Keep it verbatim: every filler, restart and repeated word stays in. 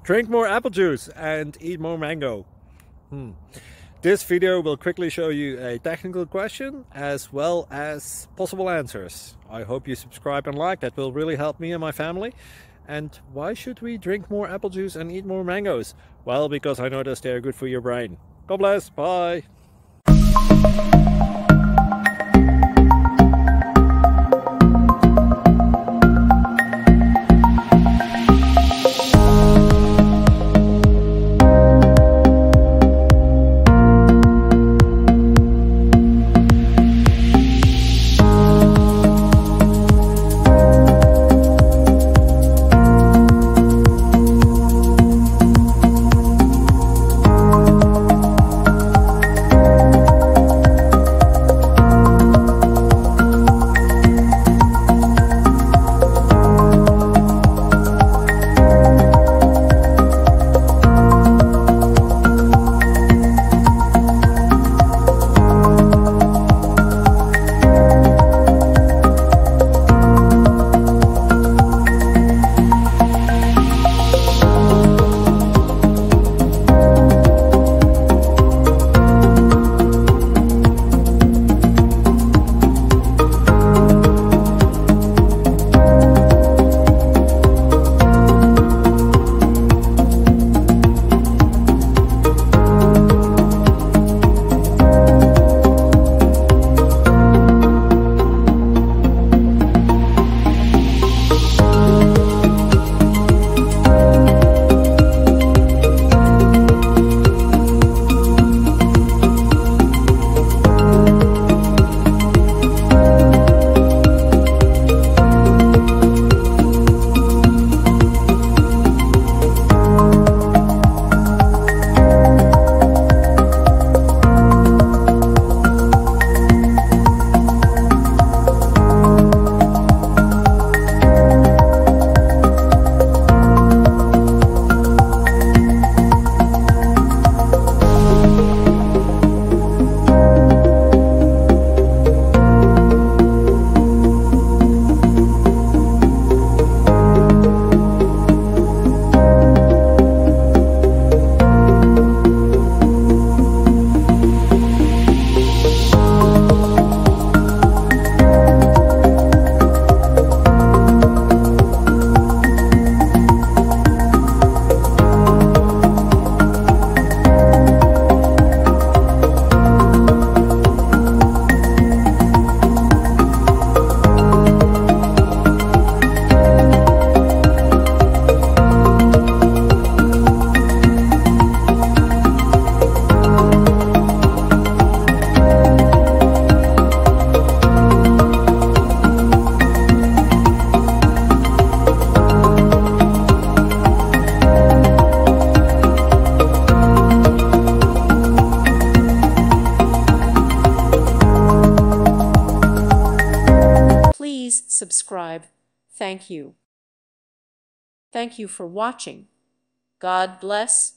Drink more apple juice and eat more mango. Hmm. This video will quickly show you a technical question as well as possible answers. I hope you subscribe and like, that will really help me and my family. And why should we drink more apple juice and eat more mangoes? Well, because I noticed they're good for your brain. God bless, bye! Please subscribe. Thank you. Thank you for watching. God bless.